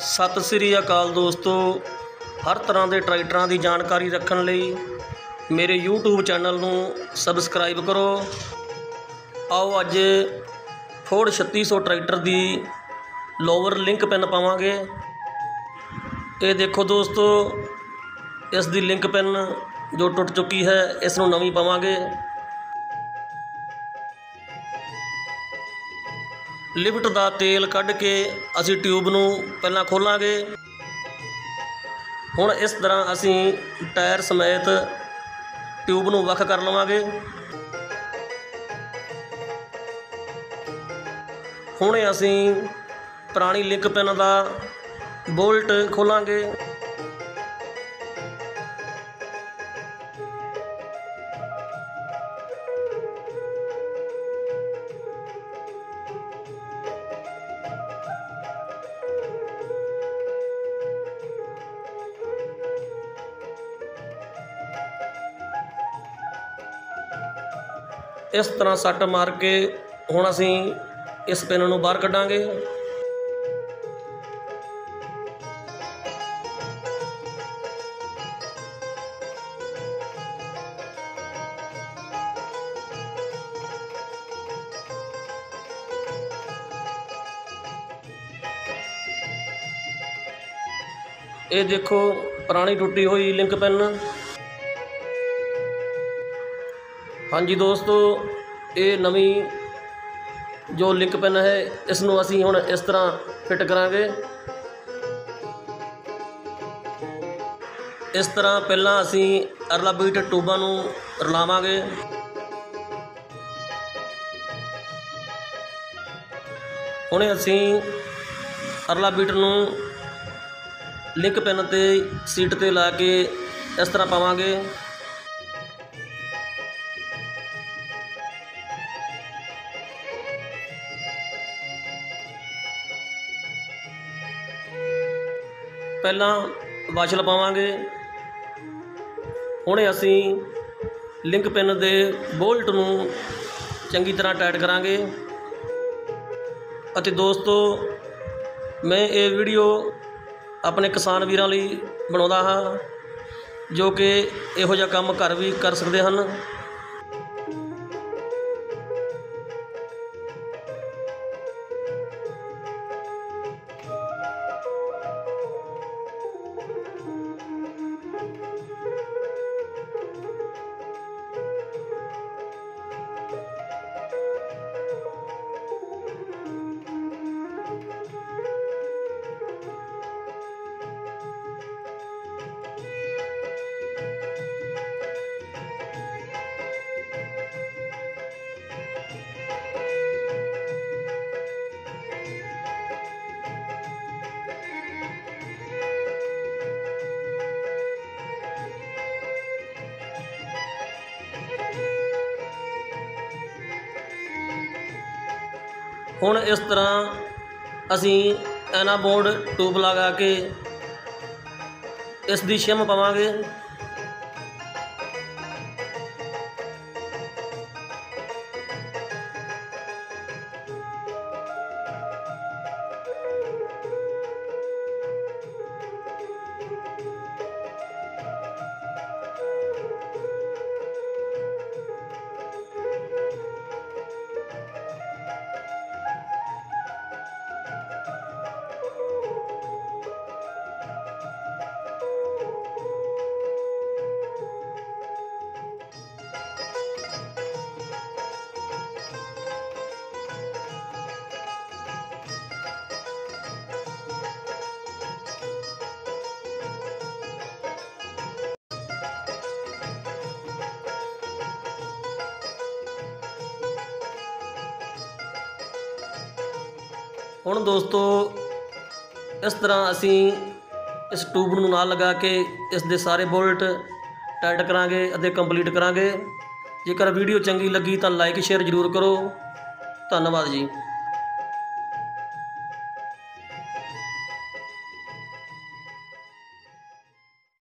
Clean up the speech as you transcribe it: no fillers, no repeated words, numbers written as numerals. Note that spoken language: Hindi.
सत श्री अकाल दोस्तों, हर तरह के ट्रैक्टरों की जानकारी रखने लई मेरे यूट्यूब चैनल नूं सबसक्राइब करो। आओ अज फोर्ड 3600 ट्रैक्टर की लोवर लिंक पिन पावांगे। ये देखो दोस्तों, इस दी लिंक पिन जो टुट चुकी है, इस नूं नवीं पावांगे। लिफ्ट का तेल कढ़ के असी ट्यूब नूं पहलां खोलांगे। हुण इस तरह असी टायर समेत ट्यूब नूं वख कर लवांगे। हुण असी पुरानी लिंक पिन का बोल्ट खोलांगे। इस तरह सट मार के हुण असी इस पिन नूं बाहर कढ़ांगे। ये देखो पुरानी टुटी हुई लिंक पिन। हाँ जी दोस्तों, ये नवी जो लिंक पिन है, इसनों असी हुण इस तरह फिट करांगे। इस तरह पहला असी अरला बीट ट्यूबां नूं रलावांगे। हुणे असी अरला बीट नूं लिंक पिन ते सीट ते ला के इस तरह पावांगे। पहला वाशल पावांगे। हुणे असी लिंक पिन दे बोल्ट नूं चंगी तरह टाइट करांगे। अते दोस्तों, मैं ये वीडियो अपने किसान वीरां लई बनाउंदा हां, जो कि इहो जिहा काम घर भी कर सकदे हन। हुण इस तरह असी एना बोर्ड ट्यूब लगा के इस दी शिम पावांगे। हुण दोस्तों, इस तरह असी इस ट्यूब नूं नाल लगा के इस दे सारे बोल्ट टाइट करांगे अते कंप्लीट करांगे। जेकर वीडियो चंगी लगी तो लाइक शेयर जरूर करो। धन्यवाद जी।